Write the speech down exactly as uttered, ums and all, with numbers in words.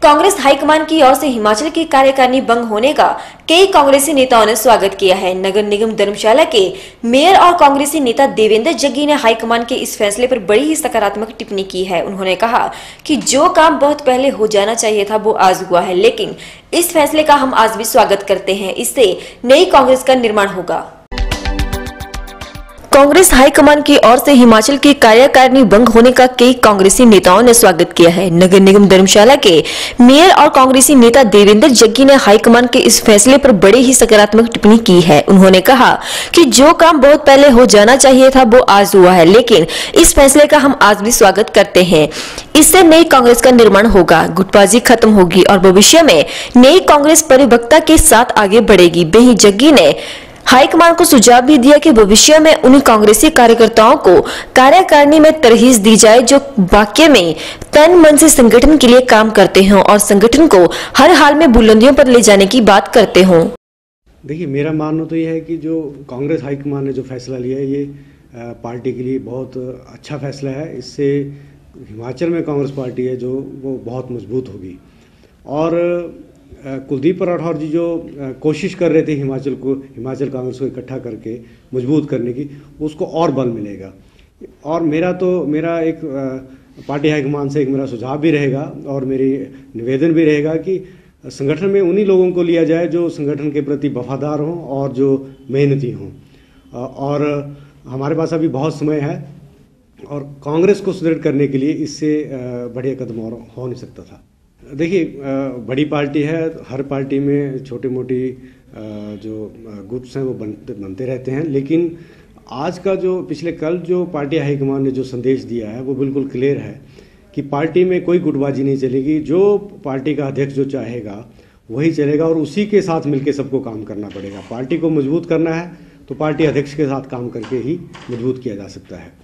Congress high command की ओर से हिमाचल की कार्यकारिणी भंग होने का कई कांग्रेसी नेताओं ने स्वागत किया है। नगर निगम धर्मशाला के मेयर और कांग्रेसी नेता देवेंद्र जग्गी ने हाईकमान के इस फैसले पर बड़ी ही सकारात्मक टिप्पणी की है। उन्होंने कहा कि जो काम बहुत पहले हो जाना चाहिए था वो आज हुआ है, लेकिन इस फैसले का हम आज भी स्वागत करते हैं। इससे नई कांग्रेस का निर्माण होगा। कांग्रेस हाईकमान की ओर से हिमाचल की कार्यकारिणी भंग होने का कई कांग्रेसी नेताओं ने स्वागत किया है। नगर निगम धर्मशाला के मेयर और कांग्रेसी नेता देवेंद्र जग्गी ने हाईकमान के इस फैसले पर बड़े ही सकारात्मक टिप्पणी की है। उन्होंने कहा कि जो काम बहुत पहले हो जाना चाहिए था वो आज हुआ है, लेकिन इस फैसले का हम आज भी स्वागत करते हैं। इससे नई कांग्रेस का निर्माण होगा, गुटबाजी खत्म होगी और भविष्य में नई कांग्रेस परिपक्वता के साथ आगे बढ़ेगी। वहीं जग्गी ने हाईकमान को सुझाव भी दिया कि भविष्य में उन्हीं कांग्रेसी कार्यकर्ताओं को कार्यकारिणी में तरहीज दी जाए जो वाकई में तन मन से संगठन के लिए काम करते हों और संगठन को हर हाल में बुलंदियों पर ले जाने की बात करते हों। देखिए, मेरा मानना तो यह है कि जो कांग्रेस हाईकमान ने जो फैसला लिया है ये पार्टी के लिए बहुत अच्छा फैसला है। इससे हिमाचल में कांग्रेस पार्टी है जो वो बहुत मजबूत होगी और कुलदीप राठौर जी जो कोशिश कर रहे थे हिमाचल को हिमाचल कांग्रेस को इकट्ठा करके मजबूत करने की, उसको और बल मिलेगा। और मेरा तो मेरा एक पार्टी हाईकमान से एक मेरा सुझाव भी रहेगा और मेरी निवेदन भी रहेगा कि संगठन में उन्हीं लोगों को लिया जाए जो संगठन के प्रति वफादार हों और जो मेहनती हों। और हमारे पास अभी बहुत समय है और कांग्रेस को सुदृढ़ करने के लिए इससे बढ़िया कदम और हो नहीं सकता था। देखिए, बड़ी पार्टी है, हर पार्टी में छोटी मोटी जो ग्रुप्स हैं वो बनते बनते रहते हैं, लेकिन आज का जो पिछले कल जो पार्टी हाईकमान ने जो संदेश दिया है वो बिल्कुल क्लियर है कि पार्टी में कोई गुटबाजी नहीं चलेगी। जो पार्टी का अध्यक्ष जो चाहेगा वही चलेगा और उसी के साथ मिलकर सबको काम करना पड़ेगा। पार्टी को मजबूत करना है तो पार्टी अध्यक्ष के साथ काम करके ही मजबूत किया जा सकता है।